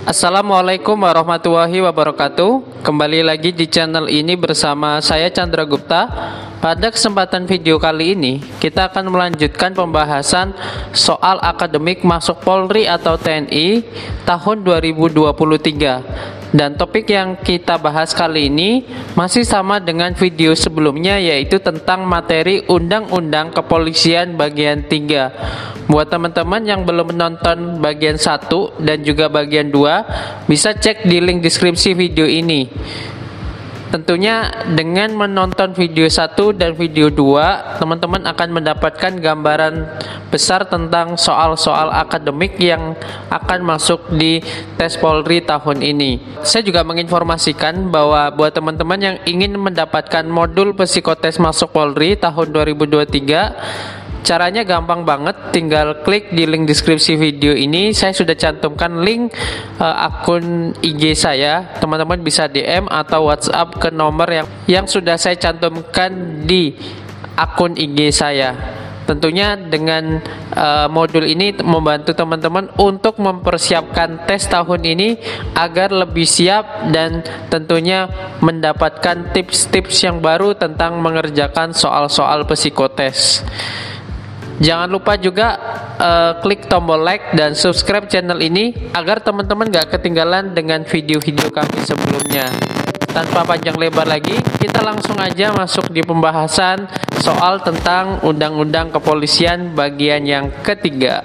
Assalamualaikum warahmatullahi wabarakatuh. Kembali lagi di channel ini bersama saya Chandra Gupta. Pada kesempatan video kali ini kita akan melanjutkan pembahasan soal akademik masuk Polri atau TNI tahun 2023. Dan topik yang kita bahas kali ini masih sama dengan video sebelumnya, yaitu tentang materi Undang-Undang Kepolisian bagian 3. Buat teman-teman yang belum menonton bagian 1 dan juga bagian 2, bisa cek di link deskripsi video ini. Tentunya dengan menonton video 1 dan video 2, teman-teman akan mendapatkan gambaran besar tentang soal-soal akademik yang akan masuk di tes Polri tahun ini. Saya juga menginformasikan bahwa buat teman-teman yang ingin mendapatkan modul psikotes masuk Polri tahun 2023, caranya gampang banget, tinggal klik di link deskripsi video ini. Saya sudah cantumkan link akun IG saya. Teman-teman bisa DM atau WhatsApp ke nomor yang sudah saya cantumkan di akun IG saya. Tentunya dengan modul ini membantu teman-teman untuk mempersiapkan tes tahun ini agar lebih siap dan tentunya mendapatkan tips-tips yang baru tentang mengerjakan soal-soal psikotes. Jangan lupa juga klik tombol like dan subscribe channel ini agar teman-teman gak ketinggalan dengan video-video kami sebelumnya. Tanpa panjang lebar lagi, kita langsung aja masuk di pembahasan soal tentang Undang-Undang Kepolisian bagian yang ketiga.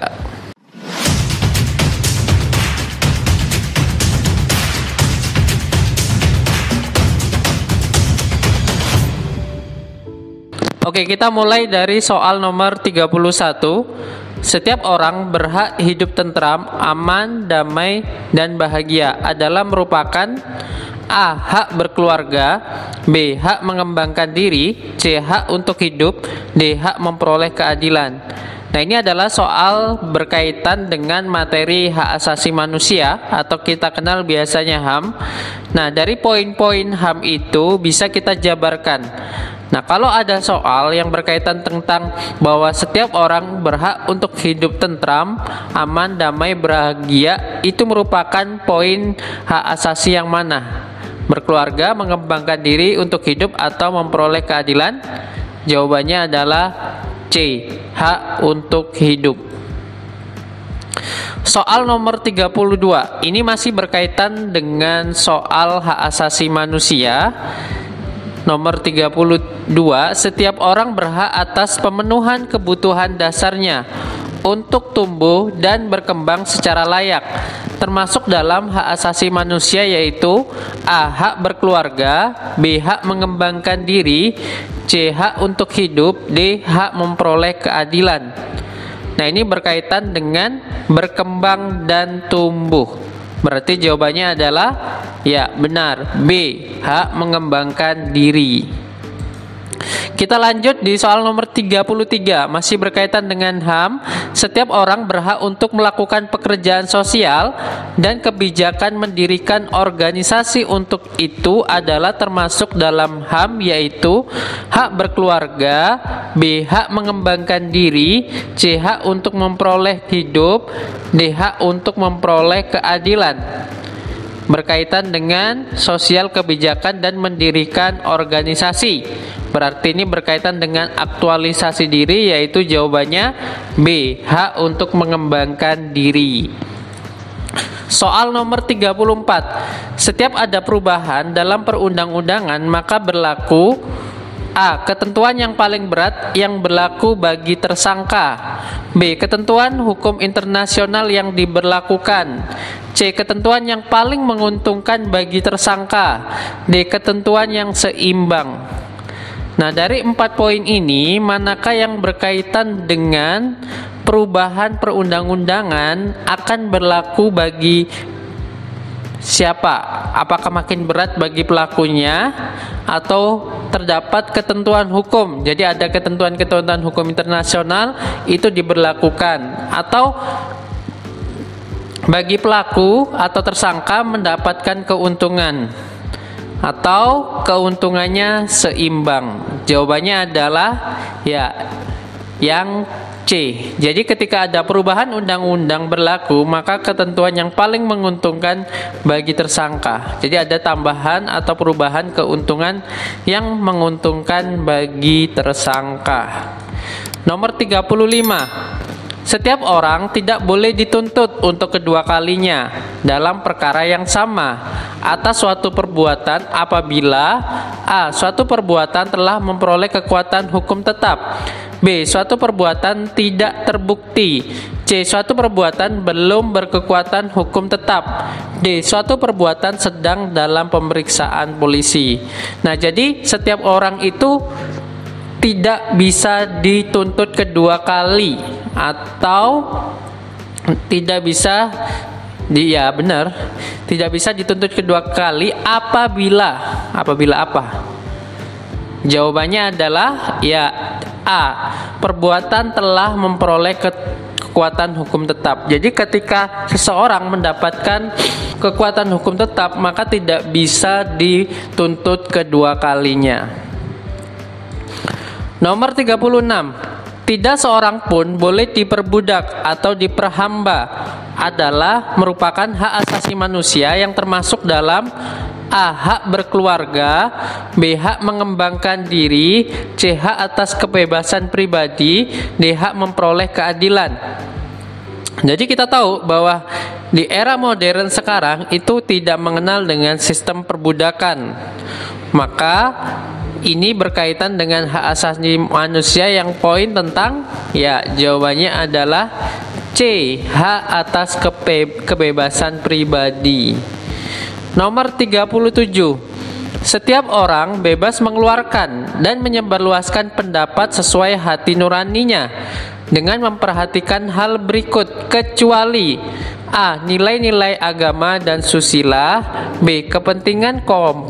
Oke, kita mulai dari soal nomor 31. Setiap orang berhak hidup tentram, aman, damai, dan bahagia adalah merupakan A. Hak berkeluarga, B. Hak mengembangkan diri, C. Hak untuk hidup, D. Hak memperoleh keadilan. Nah, ini adalah soal berkaitan dengan materi hak asasi manusia atau kita kenal biasanya HAM. Nah, dari poin-poin HAM itu bisa kita jabarkan. Nah, kalau ada soal yang berkaitan tentang bahwa setiap orang berhak untuk hidup tentram, aman, damai, bahagia, itu merupakan poin hak asasi yang mana? Berkeluarga, mengembangkan diri untuk hidup, atau memperoleh keadilan? Jawabannya adalah C. Hak untuk hidup. Soal nomor 32. Ini masih berkaitan dengan soal hak asasi manusia. Nomor 32, setiap orang berhak atas pemenuhan kebutuhan dasarnya untuk tumbuh dan berkembang secara layak, termasuk dalam hak asasi manusia yaitu A. Hak berkeluarga, B. Hak mengembangkan diri, C. Hak untuk hidup, D. Hak memperoleh keadilan. Nah, ini berkaitan dengan berkembang dan tumbuh. Berarti jawabannya adalah ya benar, B. Hak mengembangkan diri. Kita lanjut di soal nomor 33, masih berkaitan dengan HAM. Setiap orang berhak untuk melakukan pekerjaan sosial dan kebijakan mendirikan organisasi untuk itu adalah termasuk dalam HAM, yaitu hak berkeluarga, B. Hak mengembangkan diri, C. Hak untuk memperoleh hidup, D. Hak untuk memperoleh keadilan. Berkaitan dengan sosial, kebijakan, dan mendirikan organisasi. Berarti ini berkaitan dengan aktualisasi diri, yaitu jawabannya B. Hak untuk mengembangkan diri. Soal nomor 34. Setiap ada perubahan dalam perundang-undangan maka berlaku A. Ketentuan yang paling berat yang berlaku bagi tersangka, B. Ketentuan hukum internasional yang diberlakukan, C. Ketentuan yang paling menguntungkan bagi tersangka, D. Ketentuan yang seimbang. Nah, dari 4 poin ini, manakah yang berkaitan dengan perubahan perundang-undangan akan berlaku bagi siapa? Apakah makin berat bagi pelakunya atau terdapat ketentuan hukum? Jadi ada ketentuan-ketentuan hukum internasional itu diberlakukan, atau bagi pelaku atau tersangka mendapatkan keuntungan, atau keuntungannya seimbang. Jawabannya adalah ya yang C. Jadi ketika ada perubahan undang-undang berlaku, maka ketentuan yang paling menguntungkan bagi tersangka. Jadi ada tambahan atau perubahan keuntungan yang menguntungkan bagi tersangka. Nomor 35. Setiap orang tidak boleh dituntut untuk kedua kalinya dalam perkara yang sama atas suatu perbuatan apabila A. Suatu perbuatan telah memperoleh kekuatan hukum tetap, B. Suatu perbuatan tidak terbukti, C. Suatu perbuatan belum berkekuatan hukum tetap, D. Suatu perbuatan sedang dalam pemeriksaan polisi. Nah, jadi setiap orang itu tidak bisa dituntut kedua kali atau tidak bisa tidak bisa dituntut kedua kali apabila apa? Jawabannya adalah ya A. Perbuatan telah memperoleh kekuatan hukum tetap. Jadi ketika seseorang mendapatkan kekuatan hukum tetap, maka tidak bisa dituntut kedua kalinya. Nomor 36. Tidak seorang pun boleh diperbudak atau diperhamba adalah merupakan hak asasi manusia yang termasuk dalam A. Hak berkeluarga, B. Hak mengembangkan diri, C. Hak atas kebebasan pribadi, D. Hak memperoleh keadilan. Jadi kita tahu bahwa di era modern sekarang itu tidak mengenal dengan sistem perbudakan. Maka ini berkaitan dengan hak asasi manusia yang poin tentang ya jawabannya adalah C. Hak atas kebebasan pribadi. Nomor 37. Setiap orang bebas mengeluarkan dan menyebarluaskan pendapat sesuai hati nuraninya dengan memperhatikan hal berikut kecuali A. Nilai-nilai agama dan susila, B. Kepentingan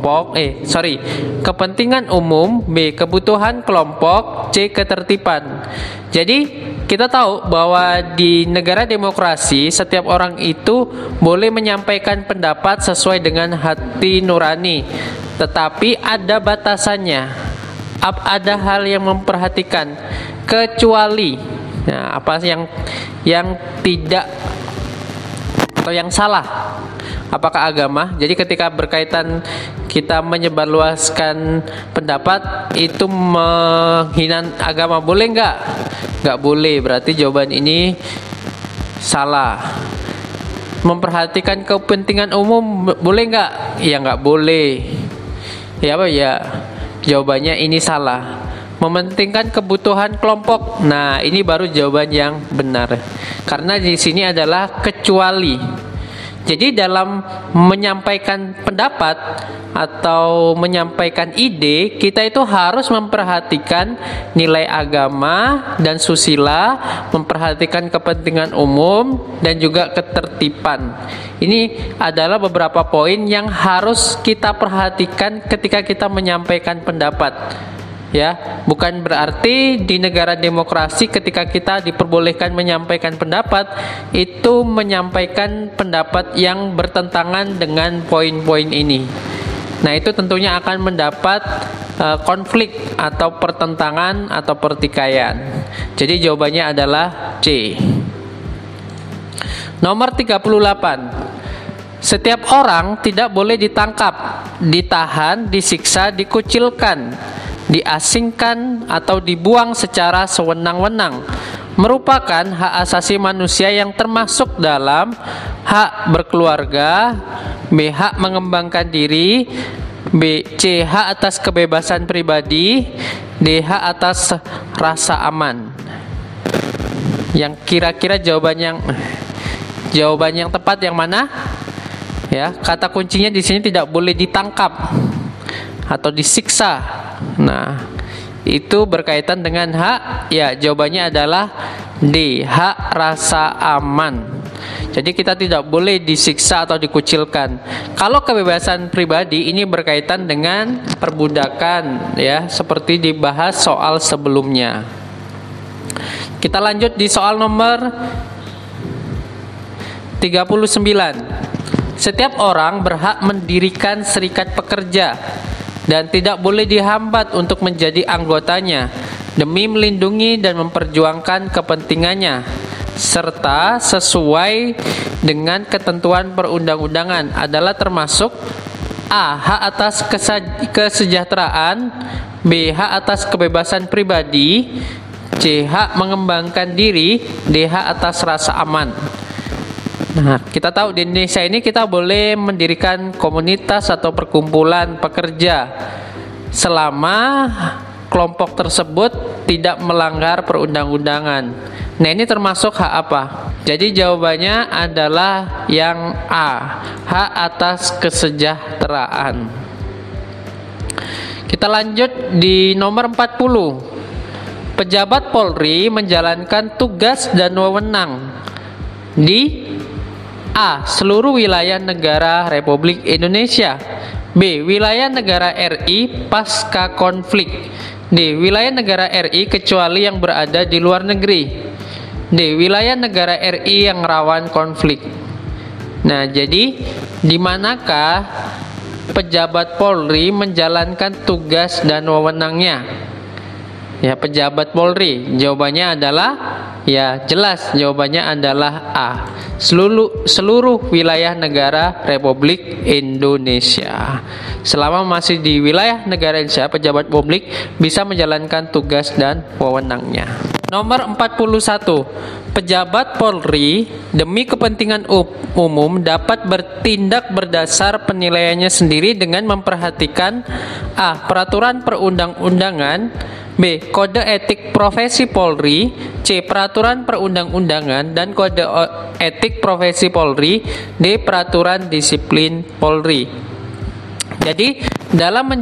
kepentingan umum, B. Kebutuhan kelompok, C. Ketertiban. Jadi kita tahu bahwa di negara demokrasi setiap orang itu boleh menyampaikan pendapat sesuai dengan hati nurani, tetapi ada batasannya. Ada hal yang memperhatikan kecuali apa yang tidak atau yang salah, apakah agama. Jadi ketika berkaitan kita menyebarluaskan pendapat itu menghina agama, boleh nggak boleh, berarti jawaban ini salah. Memperhatikan kepentingan umum boleh nggak? Ya nggak boleh. Ya apa ya, jawabannya ini salah. Mementingkan kebutuhan kelompok. Nah, ini baru jawaban yang benar. Karena di sini adalah kecuali. Jadi dalam menyampaikan pendapat atau menyampaikan ide, kita itu harus memperhatikan nilai agama dan susila, memperhatikan kepentingan umum dan juga ketertiban. Ini adalah beberapa poin yang harus kita perhatikan ketika kita menyampaikan pendapat. Ya, bukan berarti di negara demokrasi ketika kita diperbolehkan menyampaikan pendapat itu menyampaikan pendapat yang bertentangan dengan poin-poin ini. Nah, itu tentunya akan mendapat konflik atau pertentangan atau pertikaian. Jadi jawabannya adalah C. Nomor 38. Setiap orang tidak boleh ditangkap, ditahan, disiksa, dikucilkan, diasingkan atau dibuang secara sewenang-wenang, merupakan hak asasi manusia yang termasuk dalam hak berkeluarga, B. Hak mengembangkan diri, B. C. Hak atas kebebasan pribadi, D. Hak atas rasa aman. Yang kira-kira jawaban yang tepat yang mana? Ya, kata kuncinya di sini tidak boleh ditangkap atau disiksa. Nah, itu berkaitan dengan hak. Ya, jawabannya adalah D. Hak rasa aman. Jadi kita tidak boleh disiksa atau dikucilkan. Kalau kebebasan pribadi ini berkaitan dengan perbudakan, ya, seperti dibahas soal sebelumnya. Kita lanjut di soal nomor 39. Setiap orang berhak mendirikan serikat pekerja dan tidak boleh dihambat untuk menjadi anggotanya demi melindungi dan memperjuangkan kepentingannya, serta sesuai dengan ketentuan perundang-undangan adalah termasuk A. Hak atas kesejahteraan, B. Hak atas kebebasan pribadi, C. Hak mengembangkan diri, D. Hak atas rasa aman. Nah, kita tahu di Indonesia ini kita boleh mendirikan komunitas atau perkumpulan pekerja selama kelompok tersebut tidak melanggar perundang-undangan. Nah, ini termasuk hak apa? Jadi jawabannya adalah yang A, hak atas kesejahteraan. Kita lanjut di nomor 40. Pejabat Polri menjalankan tugas dan wewenang di A. Seluruh wilayah negara Republik Indonesia, B. Wilayah negara RI pasca konflik, D. Wilayah negara RI kecuali yang berada di luar negeri, D. Wilayah negara RI yang rawan konflik. Nah, jadi di manakah pejabat Polri menjalankan tugas dan wewenangnya? Ya, pejabat Polri. Jawabannya adalah ya jelas, jawabannya adalah A. Seluruh wilayah negara Republik Indonesia. Selama masih di wilayah negara Indonesia, pejabat publik bisa menjalankan tugas dan wewenangnya. Nomor 41. Pejabat Polri demi kepentingan umum dapat bertindak berdasar penilaiannya sendiri dengan memperhatikan A. Peraturan perundang-undangan, B. Kode etik profesi Polri, C. Peraturan perundang-undangan dan kode etik profesi Polri, D. Peraturan disiplin Polri. Jadi dalam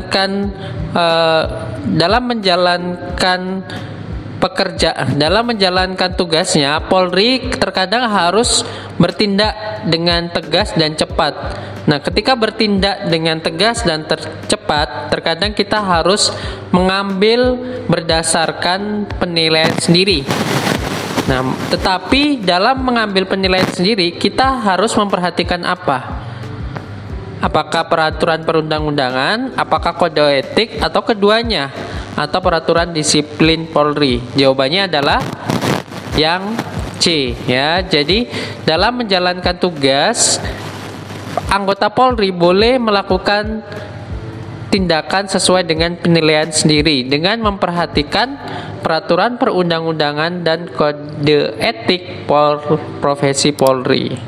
menjalankan tugasnya, Polri terkadang harus bertindak dengan tegas dan cepat. Nah, ketika bertindak dengan tegas dan cepat, terkadang kita harus mengambil berdasarkan penilaian sendiri. Nah, tetapi dalam mengambil penilaian sendiri, kita harus memperhatikan apa? Apakah peraturan perundang-undangan, apakah kode etik, atau keduanya, atau peraturan disiplin Polri? Jawabannya adalah yang C, ya. Jadi dalam menjalankan tugas, anggota Polri boleh melakukan tindakan sesuai dengan penilaian sendiri dengan memperhatikan peraturan perundang-undangan dan kode etik profesi Polri.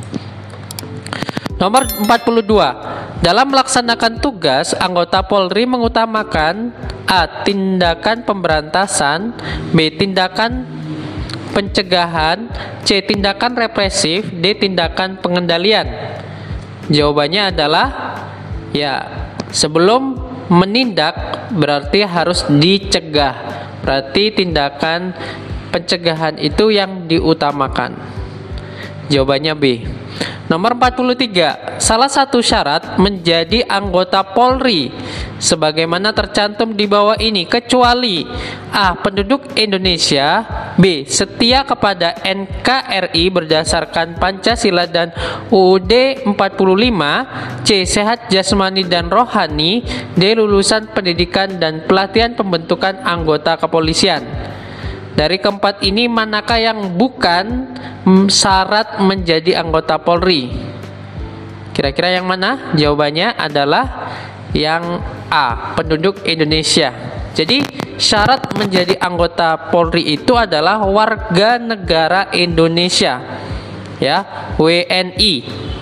Nomor 42. Dalam melaksanakan tugas, anggota Polri mengutamakan A. Tindakan pemberantasan, B. Tindakan pencegahan, C. Tindakan represif, D. Tindakan pengendalian. Jawabannya adalah ya, sebelum menindak berarti harus dicegah. Berarti tindakan pencegahan itu yang diutamakan. Jawabannya B. Nomor 43. Salah satu syarat menjadi anggota Polri sebagaimana tercantum di bawah ini kecuali A. Penduduk Indonesia, B. Setia kepada NKRI berdasarkan Pancasila dan UUD 45, C. Sehat jasmani dan rohani, D. Lulusan pendidikan dan pelatihan pembentukan anggota kepolisian. Dari keempat ini, manakah yang bukan syarat menjadi anggota Polri? Kira-kira yang mana? Jawabannya adalah yang A, penduduk Indonesia. Jadi syarat menjadi anggota Polri itu adalah warga negara Indonesia, ya, WNI.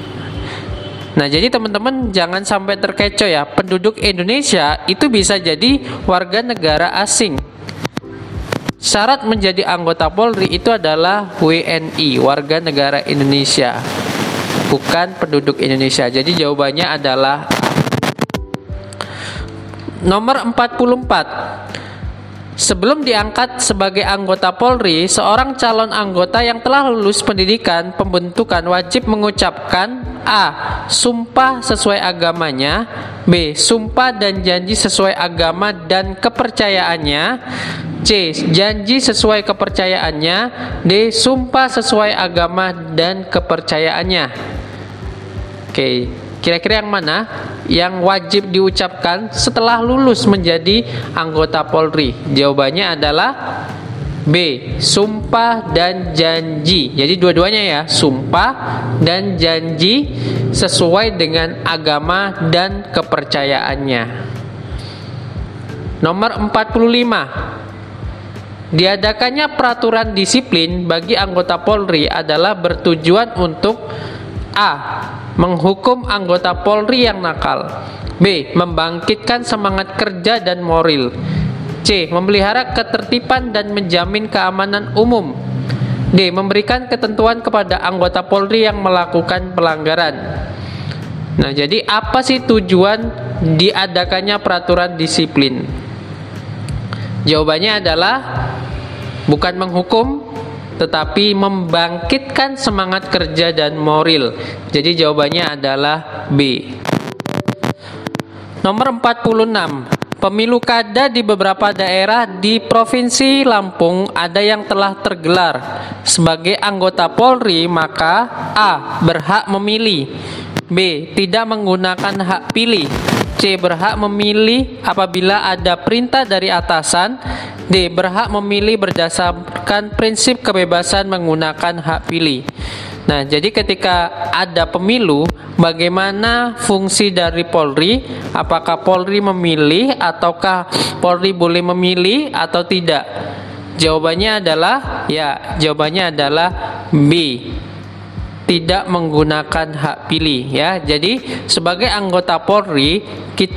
Nah, jadi teman-teman jangan sampai terkecoh ya, penduduk Indonesia itu bisa jadi warga negara asing. Syarat menjadi anggota Polri itu adalah WNI, warga negara Indonesia, bukan penduduk Indonesia. Jadi jawabannya adalah nomor 44. Sebelum diangkat sebagai anggota Polri, seorang calon anggota yang telah lulus pendidikan pembentukan wajib mengucapkan A. Sumpah sesuai agamanya, B. Sumpah dan janji sesuai agama dan kepercayaannya, C. Janji sesuai kepercayaannya, D. Sumpah sesuai agama dan kepercayaannya. Oke, kira-kira yang mana? yang wajib diucapkan setelah lulus menjadi anggota Polri? Jawabannya adalah B. Sumpah dan janji. Jadi dua-duanya ya, sumpah dan janji sesuai dengan agama dan kepercayaannya. Nomor 45. Diadakannya peraturan disiplin bagi anggota Polri adalah bertujuan untuk A. Menghukum anggota Polri yang nakal. B. Membangkitkan semangat kerja dan moral. C. Memelihara ketertiban dan menjamin keamanan umum. D. Memberikan ketentuan kepada anggota Polri yang melakukan pelanggaran. Nah, jadi apa sih tujuan diadakannya peraturan disiplin? Jawabannya adalah bukan menghukum, tetapi membangkitkan semangat kerja dan moral. Jadi jawabannya adalah B. Nomor 46. Pemilu kada di beberapa daerah di Provinsi Lampung ada yang telah tergelar. Sebagai anggota Polri, maka A. Berhak memilih. B. Tidak menggunakan hak pilih. C. Berhak memilih apabila ada perintah dari atasan. D. Berhak memilih berdasarkan prinsip kebebasan menggunakan hak pilih. Nah, jadi ketika ada pemilu, bagaimana fungsi dari Polri? Apakah Polri memilih ataukah Polri boleh memilih atau tidak? Jawabannya adalah B. Tidak menggunakan hak pilih ya. Jadi sebagai anggota Polri,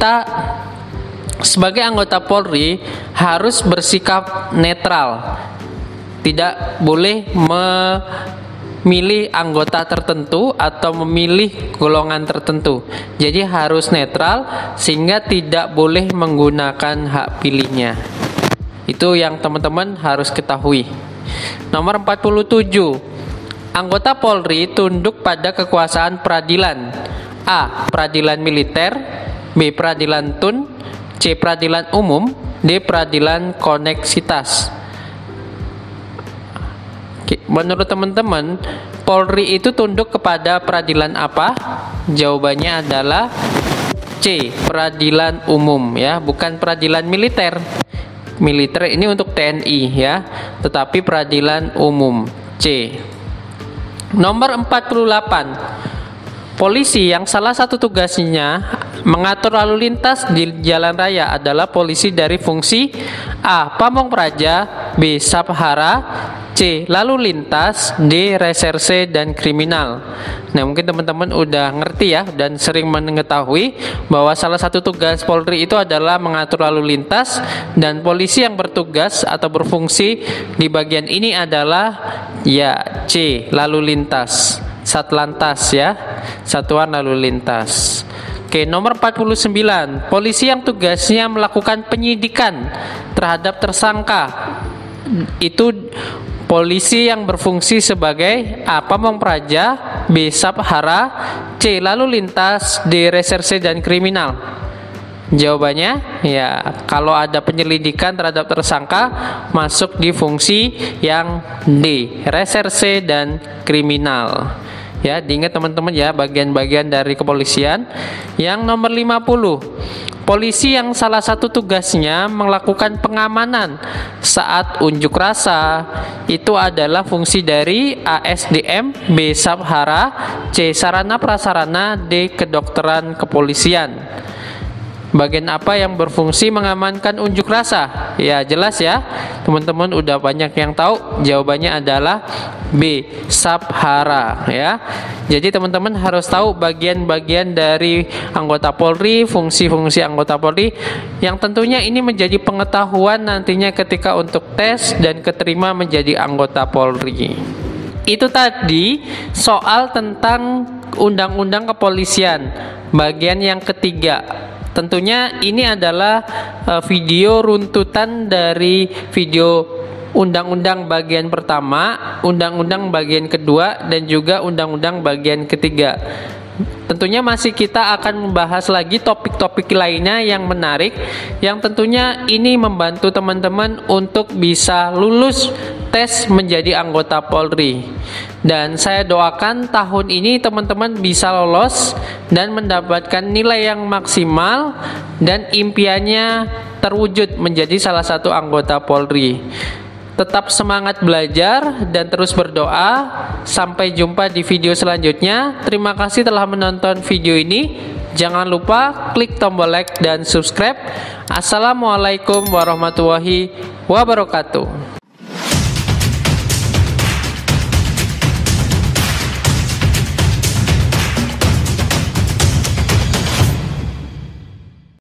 harus bersikap netral. Tidak boleh memilih anggota tertentu atau memilih golongan tertentu. Jadi harus netral sehingga tidak boleh menggunakan hak pilihnya. Itu yang teman-teman harus ketahui. Nomor 47. Anggota Polri tunduk pada kekuasaan peradilan. A. Peradilan militer. B. Peradilan tun. C. Peradilan umum. D. Peradilan koneksitas. Menurut teman-teman, Polri itu tunduk kepada peradilan apa? Jawabannya adalah C. Peradilan umum ya, bukan peradilan militer. Militer ini untuk TNI ya, tetapi peradilan umum C. Nomor 48. Polisi yang salah satu tugasnya mengatur lalu lintas di jalan raya adalah polisi dari fungsi A. Pamong Praja. B. Sabhara. C. Lalu lintas. D. Reserse dan kriminal. Nah, mungkin teman-teman udah ngerti ya dan sering mengetahui bahwa salah satu tugas Polri itu adalah mengatur lalu lintas, dan polisi yang bertugas atau berfungsi di bagian ini adalah ya C. Lalu lintas. Satlantas ya, Satuan Lalu Lintas. Oke, nomor 49. Polisi yang tugasnya melakukan penyidikan terhadap tersangka itu polisi yang berfungsi sebagai A. Pamong Praja. B. Sabhara. C. Lalu lintas. D. Reserse dan kriminal. Jawabannya ya, kalau ada penyelidikan terhadap tersangka masuk di fungsi yang D. Reserse dan kriminal. Ya, diingat teman-teman ya bagian-bagian dari kepolisian. Yang nomor 50. Polisi yang salah satu tugasnya melakukan pengamanan saat unjuk rasa itu adalah fungsi dari A. SDM. B. Sabhara. C. Sarana prasarana. D. Kedokteran kepolisian. Bagian apa yang berfungsi mengamankan unjuk rasa? Ya jelas ya, teman-teman udah banyak yang tahu. Jawabannya adalah B. Sabhara ya. Jadi teman-teman harus tahu bagian-bagian dari anggota Polri, fungsi-fungsi anggota Polri, yang tentunya ini menjadi pengetahuan nantinya ketika untuk tes dan keterima menjadi anggota Polri. Itu tadi soal tentang undang-undang kepolisian bagian yang ketiga. Tentunya ini adalah video runtutan dari video undang-undang bagian pertama, undang-undang bagian kedua, dan juga undang-undang bagian ketiga. Tentunya masih kita akan membahas lagi topik-topik lainnya yang menarik, yang tentunya ini membantu teman-teman untuk bisa lulus tes menjadi anggota Polri. Dan saya doakan tahun ini teman-teman bisa lolos dan mendapatkan nilai yang maksimal dan impiannya terwujud menjadi salah satu anggota Polri. Tetap semangat belajar dan terus berdoa. Sampai jumpa di video selanjutnya. Terima kasih telah menonton video ini. Jangan lupa klik tombol like dan subscribe. Assalamualaikum warahmatullahi wabarakatuh.